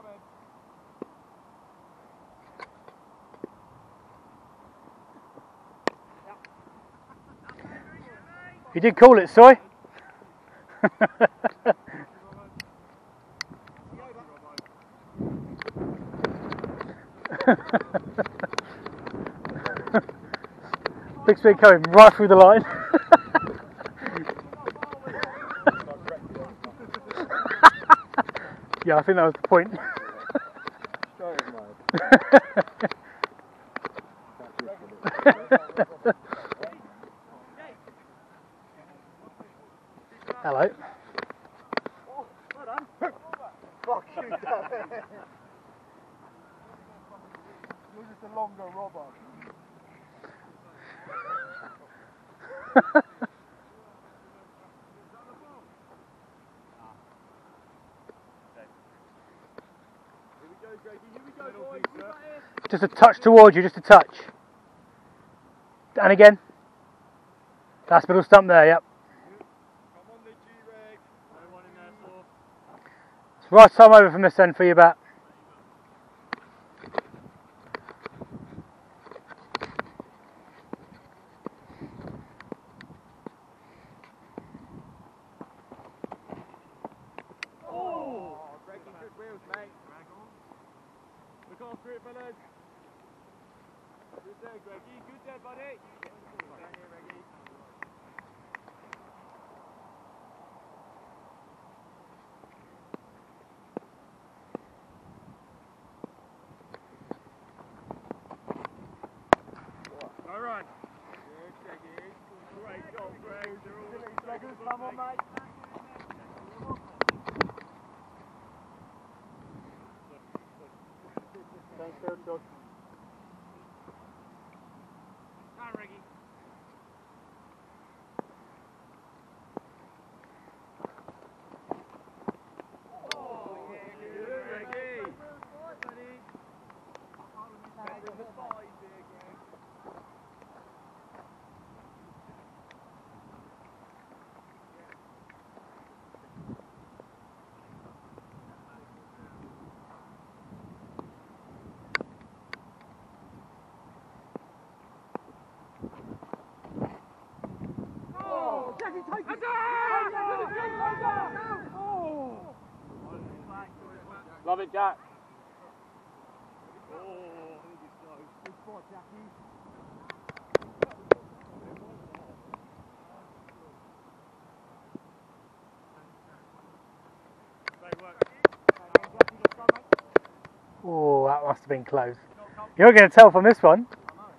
You did call it, Soy. Big speed coming right through the line. Yeah, I think that was the point. Hello. Oh, well done. Fuck you, damn it. You're just a longer robber. Just a touch towards you, just a touch. And again. That's middle stump there, yep. It's right time over from this end for you back. Look after it, fellas. Good there, Greggy. Good there, buddy. Down here, Reggie. All right. Good, Greggy. Great job, Greg. Come on, mate. Thanks, Phil. George. Come on, Reggie. Oh, yeah, good, Reggie. Buddy. Better than the five there, Greg. Love it, Jack. Good spot, Jackie. Great work. Oh, that must have been close. You're going to tell from this one.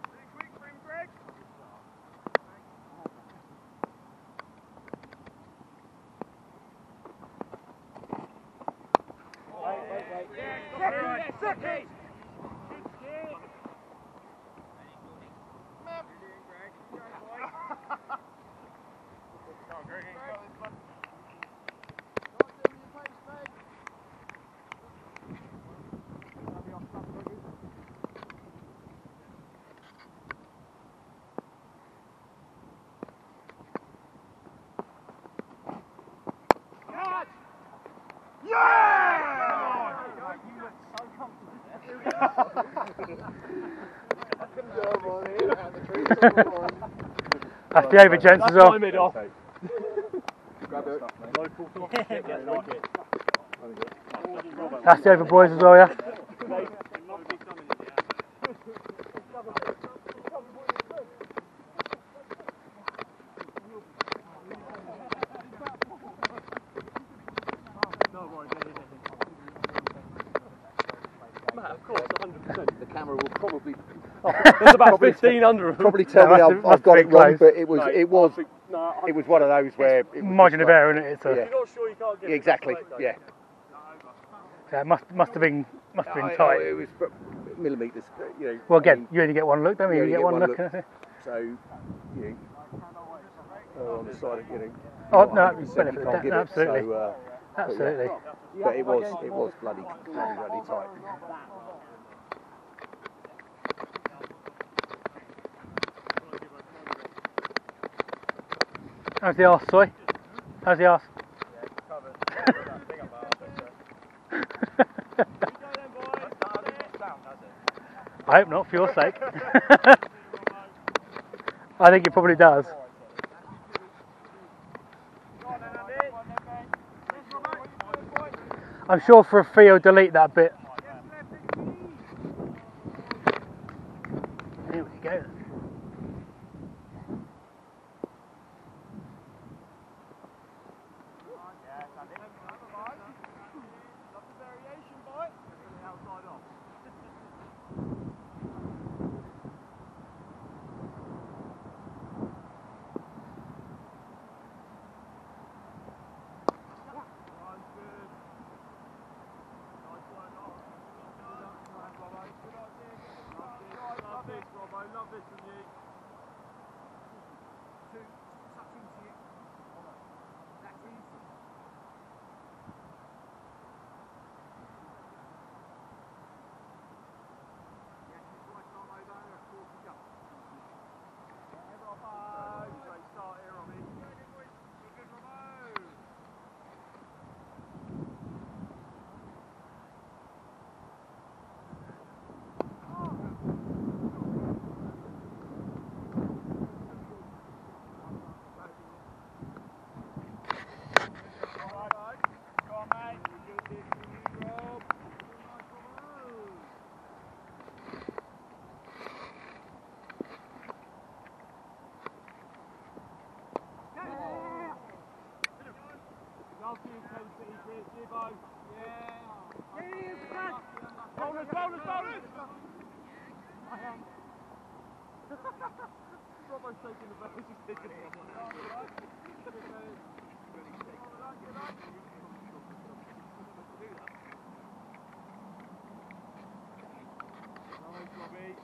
That's the over, gents, as well. That's the over, boys, as well, yeah? Of course, 100%. The camera will probably. There's about 15 under them. Probably tell me I've got it wrong, but it was one of those where it was margin of error, isn't it? It's a, If you're not sure, you can't get it. Exactly. Yeah. yeah, it must have been tight. It was millimetres. You know. Well, again, you only get one look, don't you? You You only get one look. So, you know, on the side of, you know. Oh no, you benefit of can't the give doubt, it, absolutely, so, absolutely. But it was bloody tight. How's the arse, Soy? How's the arse? Yeah, covered. Big up my arse, I hope not, for your sake. I think it probably does. I'm sure for a fee he'll delete that bit. Here we go. I love this from you. Two, touch into you. That's easy. Yeah, keep right on over there, 40 jump. Great start here, Robbie. Good, Robbo. Bowlers! Robbo's taking the ball, he's taking the ball. Nice, Robbie.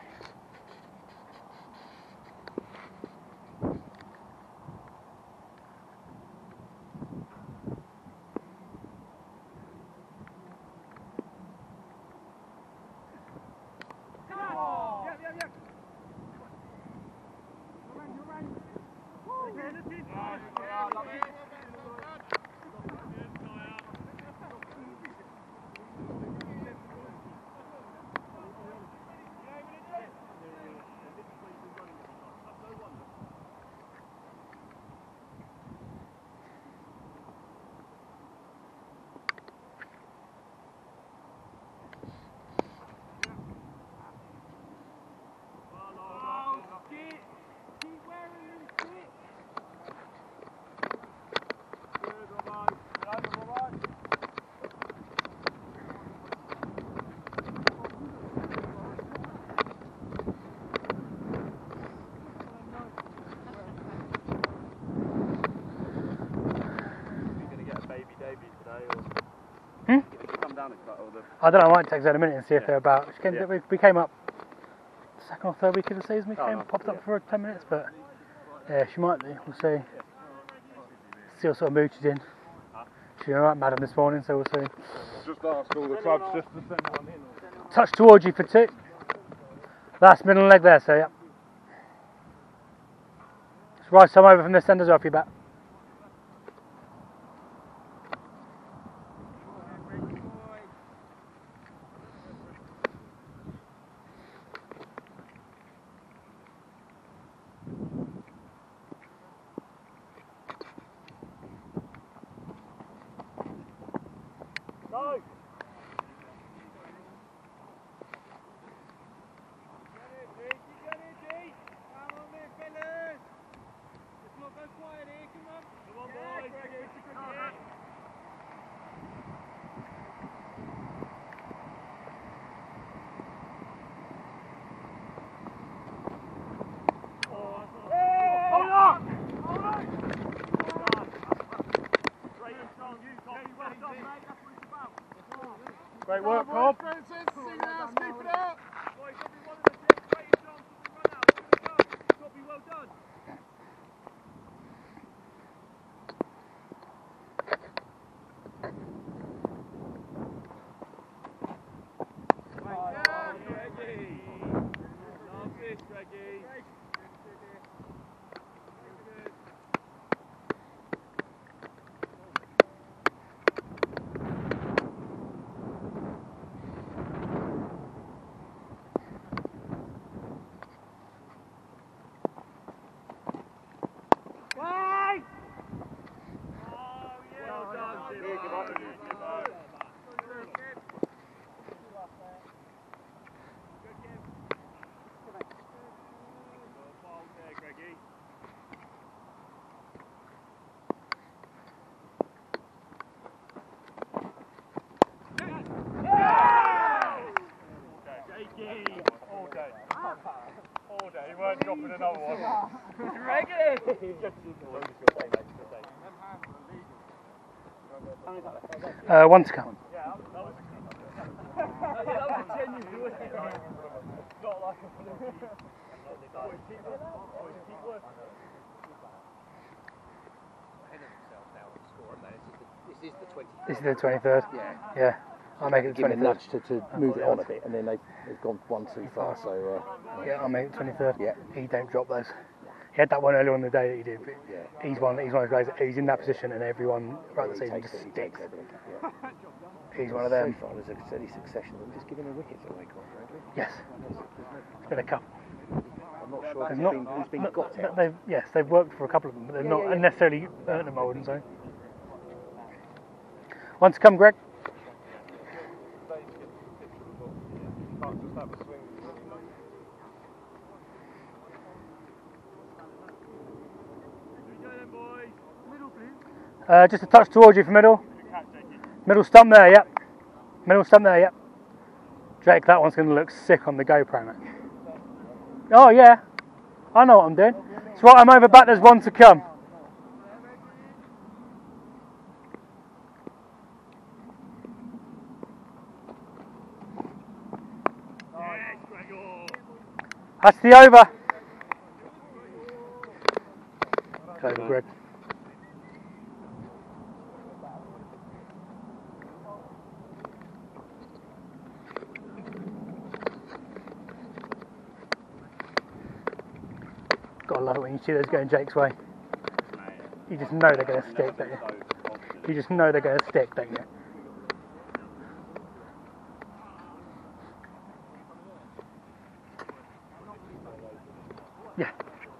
I don't know, I might text her in a minute and see if they're about. We came up second or third week of the season, we popped up for 10 minutes, but yeah, she might be, we'll see. See what sort of mood she's in. She's alright, madam, this morning, so we'll see. Just ask all the clubs just to send one in. Touch towards you for 2. Last middle leg there, so yeah. Just right some over from this end as well, if you're back. Go! Get it, G! Come on, there, fellas! Let's not go quiet here. One to come. This is the 23rd. Yeah. I'll make it the 23rd. Give it a nudge to move it on a bit, and then they've gone one too far. So yeah, I'll make it 23rd. Yeah. He don't drop those. He had that one earlier on in the day that he did, but he's one of those guys. He's in that position, and everyone throughout the season just sticks. He's one of them. So far, there's a steady succession of them just giving the wickets away, quite frankly. Yes. It's been a couple. I'm not sure who's been got out. They've worked for a couple of them, but they've not necessarily earned them, I wouldn't say. One to come, Greg. Just a touch towards you for middle. Middle stump there, yep. Middle stump there, yep. Jake, that one's going to look sick on the GoPro, mate. Oh, yeah. I know what I'm doing. It's right, I'm over back, there's one to come. That's the over. Over, Greg. Gotta love it when you see those going Jake's way. You just know they're going to stick, don't you? You just know they're going to stick, don't you? Yeah.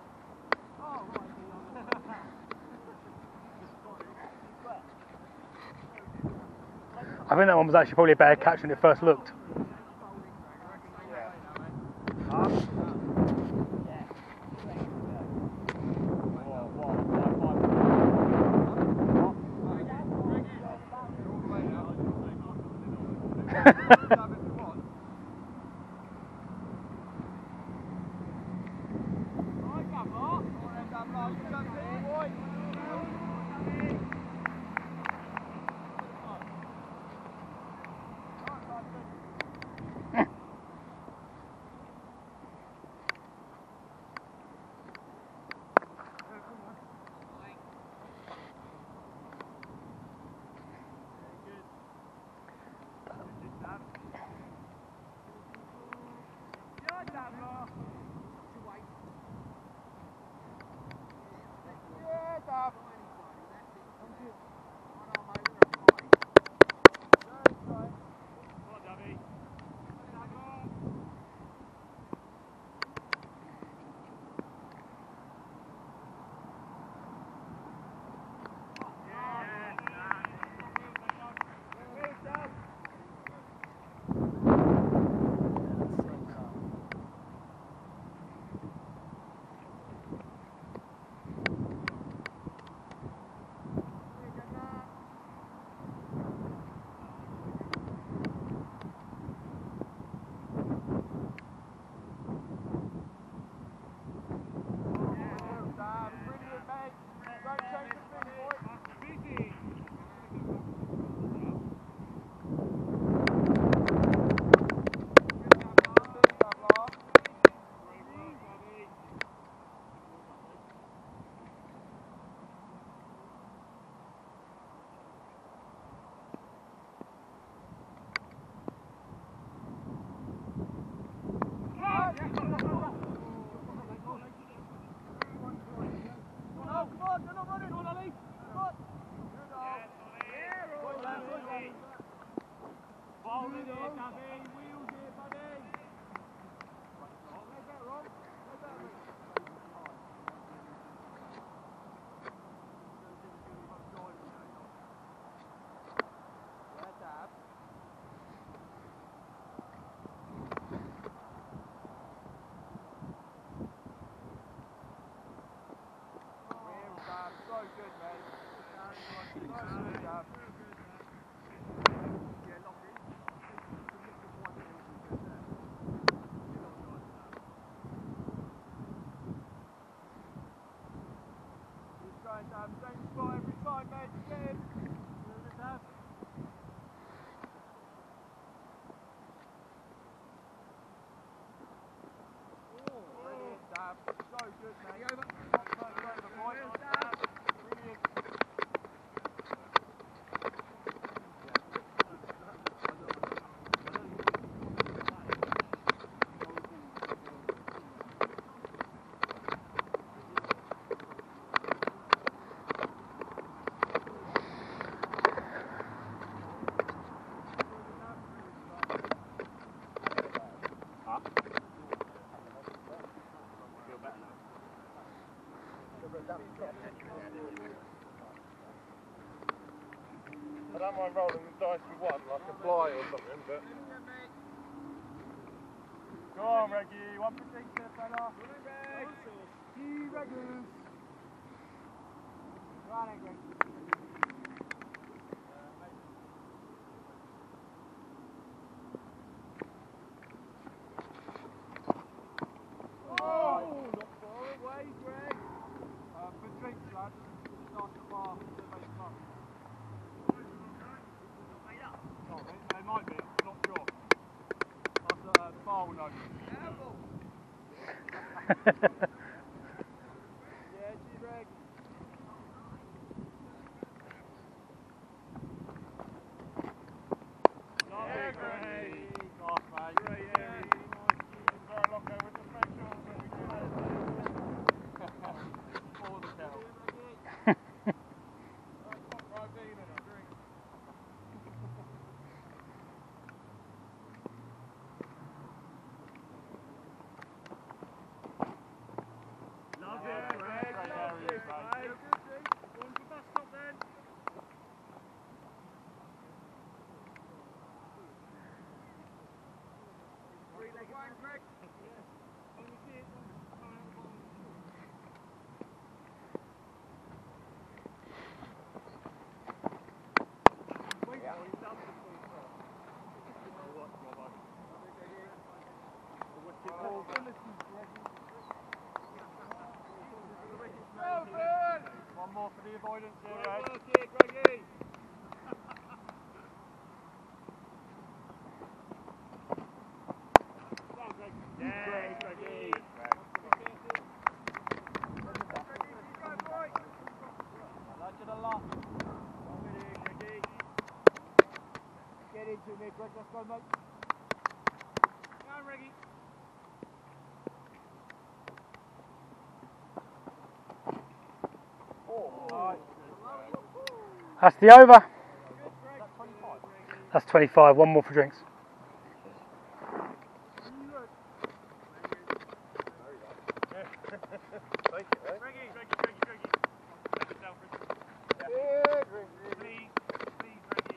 I think that one was actually probably a better catch when it first looked. Same spot every time, mate. Get him. So good, mate. Over. Brilliant. I don't mind rolling the dice with one, like a fly or something, but... Go on, Reggie, one for six there, fella. Two regulars. Right, Greg. Oh, not far away, Greg. For drinks, lads. Just ask the bar. They might be, I'm not sure. The bar will know. Yeah, cheers, Greg. Lovely, Greg. Off, mate. Great area. Very long go with the specials that we do. For the kettle. Right, being in a drink. Love it, Greg. Love it, mate. One for bus stop then. Three-legged one, Greg. One more for the avoidance here, Well Ed. worked here, Greggy. Well, Greg. Yeah, Greggy. Nudge to the left. Greggy. Get into me, Greg. Let's go, mate. Go on, Reggie. Alright. That's the over. That's 25. One more for drinks. Thank you, eh? Greggy. Yeah, drink. Please, Greggy.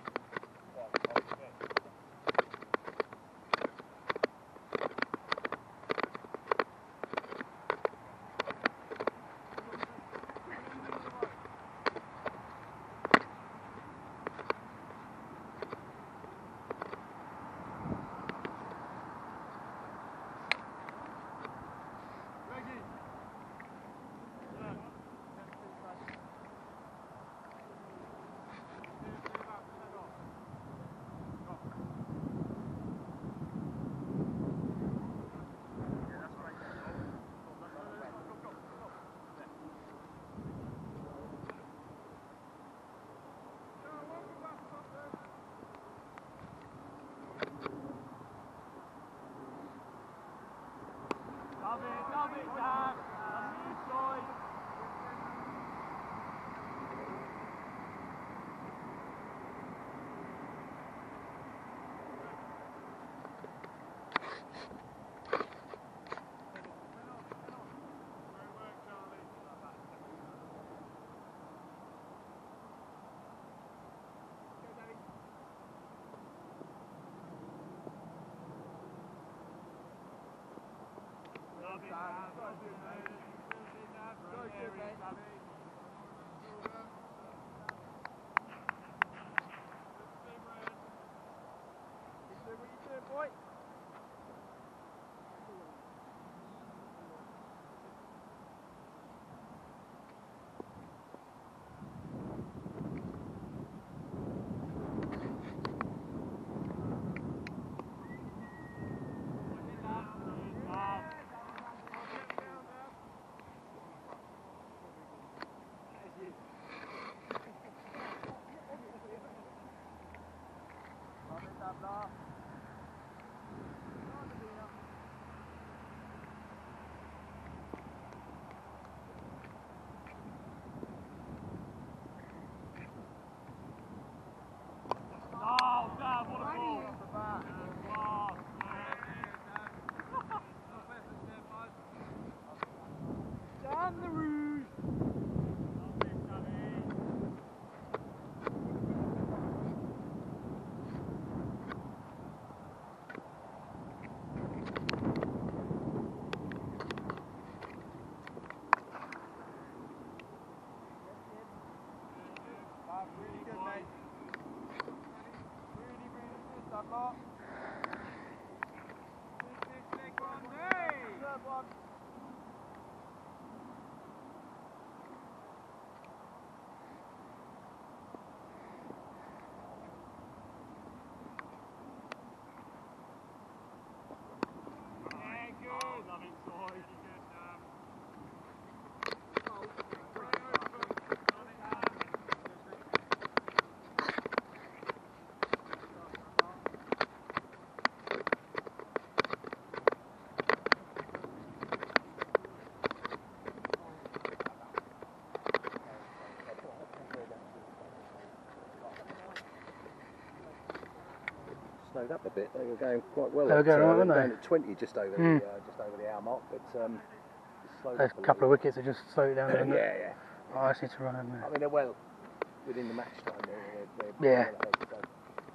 Slowed up a bit. They were going quite well. They were going right, weren't they? Down at 20, just over the hour mark, but slowed Those up couple of wickets have just slowed it down. yeah, Didn't it? yeah. Oh, I just need to run in I there. mean, they're well within the match time. They're Yeah. well ahead,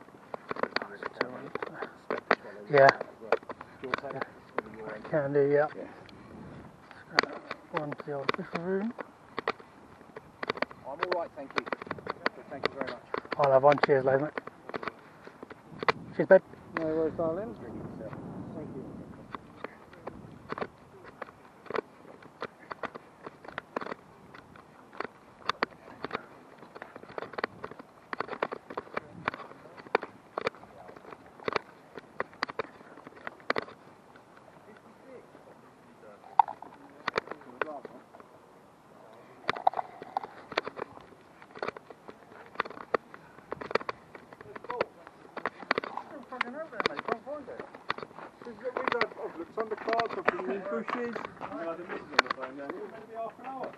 so. Yeah. Do you want to take that? I can do, yeah. Yeah. One to the old official room. I'm all right, thank you. But thank you very much. I'll have one. Cheers, ladies, mate. Cheers, babe. No worries, darling. Thank you. I've looked on the cards, I've been in bushes. I had a meeting on the phone then. It was going to be half an hour.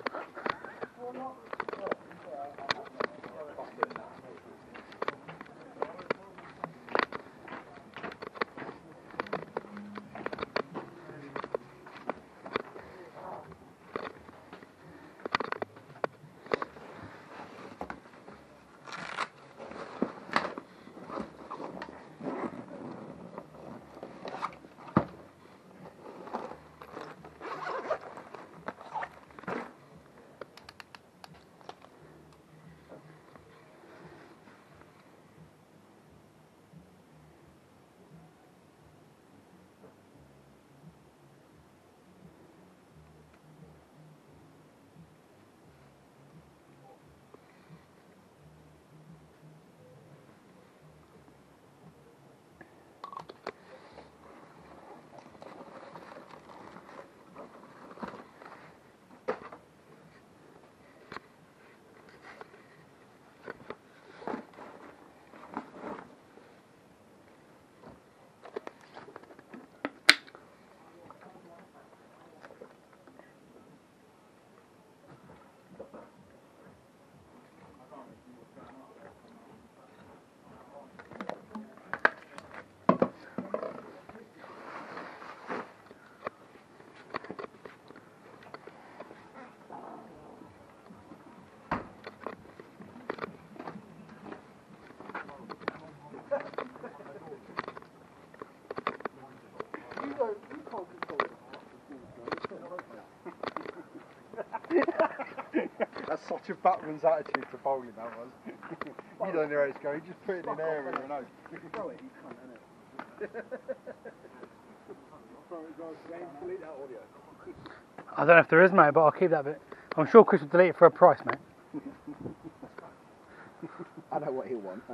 That's such a batsman's attitude to bowling, that was. You don't know where it's going, just put it in there with your nose. Throw it, you can't, innit? Delete that audio. I don't know if there is, mate, but I'll keep that bit. I'm sure Chris will delete it for a price, mate. I know what he'll want.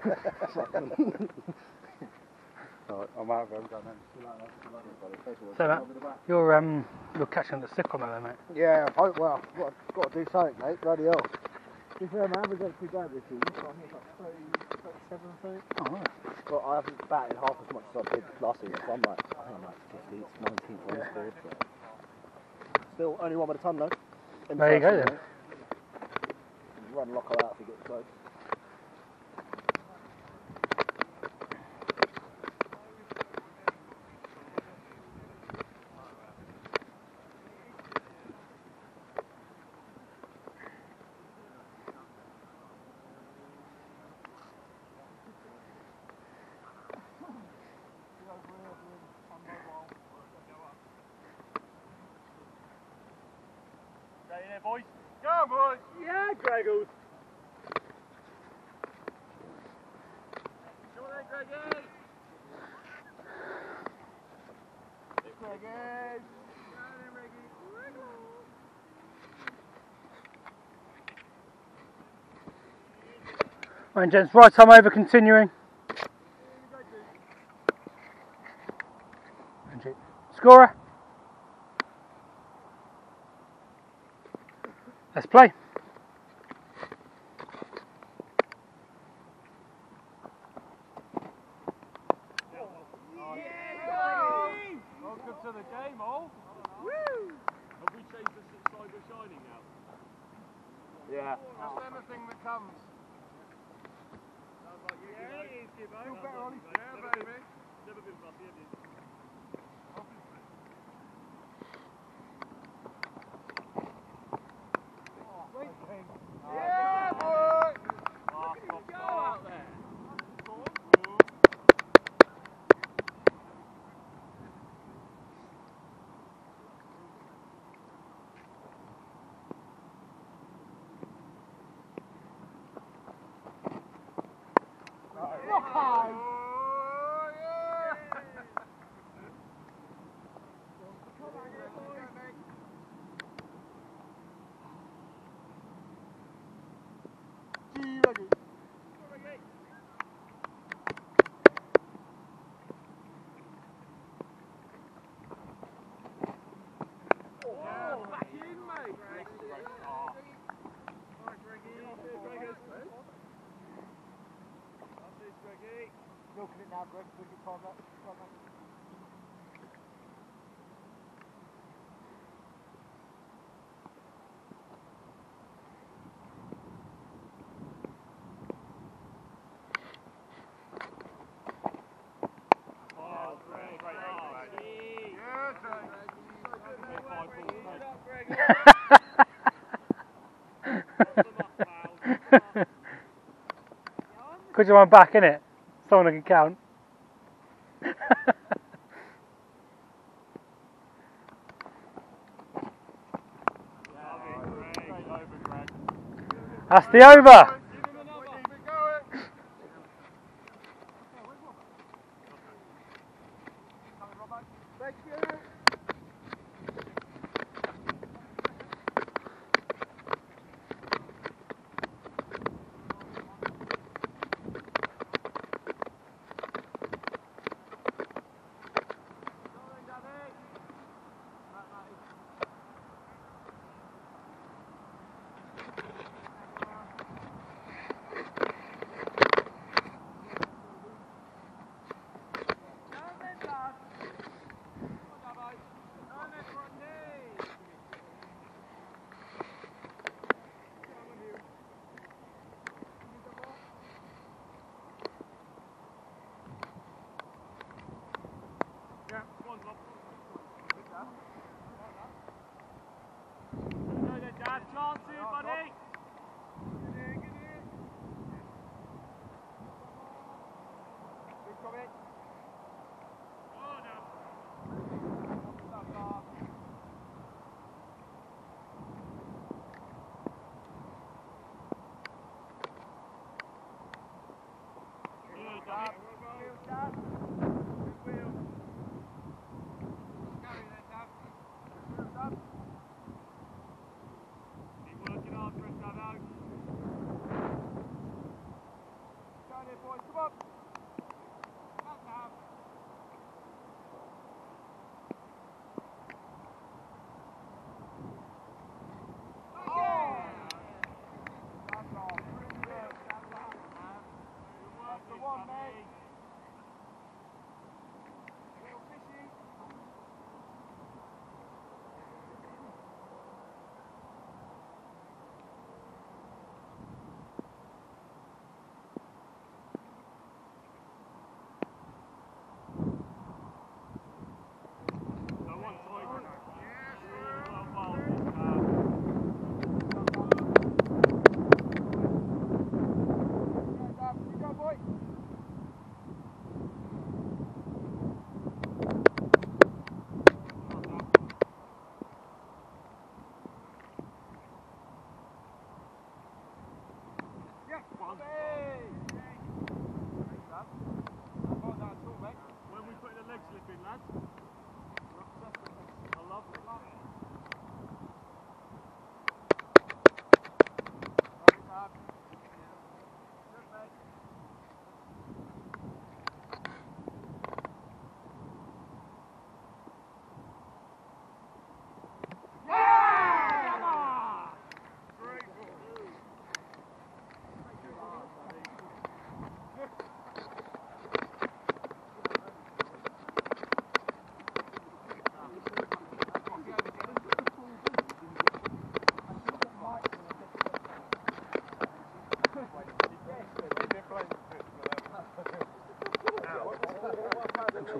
Right, I'm out of them, go then. So, Matt, you're catching the stick on that, mate. Yeah, well, I've got to do something, mate. Bloody hell. To be fair, my average ain't too bad this year. So I think it's like 30, 37, I think. Oh, nice. But I haven't batted half as much as I did last season. So I think I'm like 15th, 19th on the score. So. Still only one by the ton though. There you go then. Run Loco out if he gets close. Stay in there, boys. Go on, boys. Yeah, Greggles. Come on then, Greggy. Right, gents, right time over, continuing. Scorer. Let's play. Welcome to the game, all. Woo! Have we changed the side we're shining now? Yeah. Just anything that comes. Sounds like you. Yeah, it is, Gibbo. Feel better, Ollie. Yeah, baby. Never been fussy, have you? Yeah, boy! Go out there. Milking it now, Greg. Look at time that. Good job I'm back, innit? Someone who can count. That's the over. Thank you.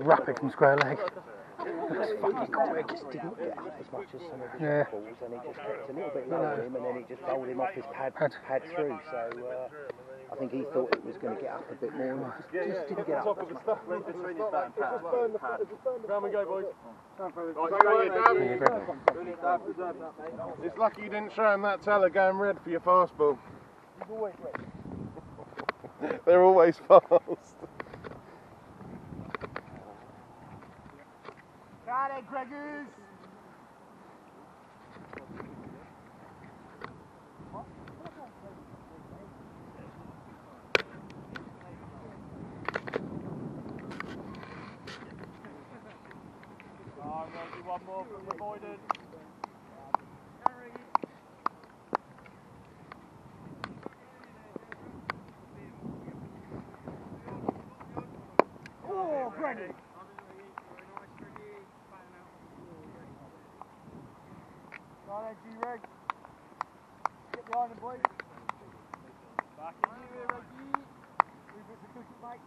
rapid from square leg. It's fucking cool. He just didn't get up as much as some of his balls, and he just kept a little bit low on him, and then he just rolled him off his pad through. So I think he thought it was going to get up a bit more, and just didn't get up. Round we go, boys. It's lucky you didn't show him that teller going red for your fastball. He's always ready. They're always fast. Got it, Gregors! One more from the avoidance. Oh, Greggy! Right, G-Reg. Get behind him, boys. Back in here, Reggie. Three bits of cookie, mate.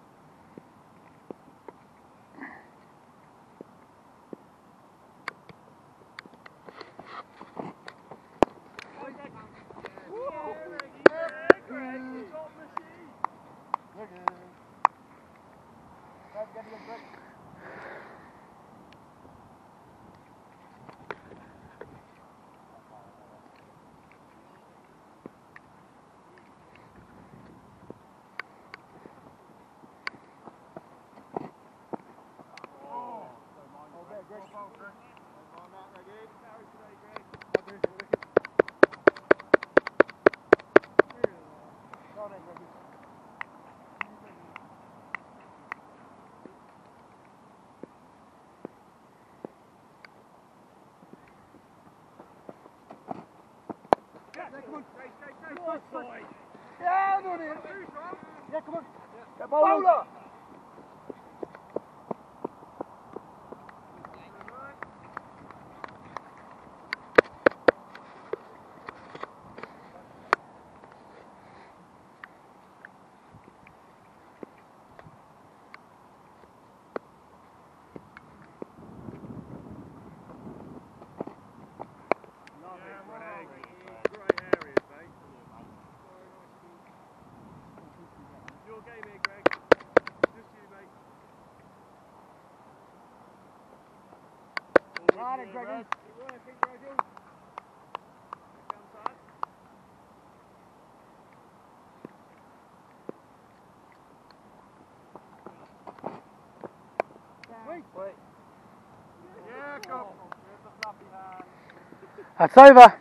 Down on it! Yeah, come on! Get bowler! Got it, Greggy. Yeah, go. That's over.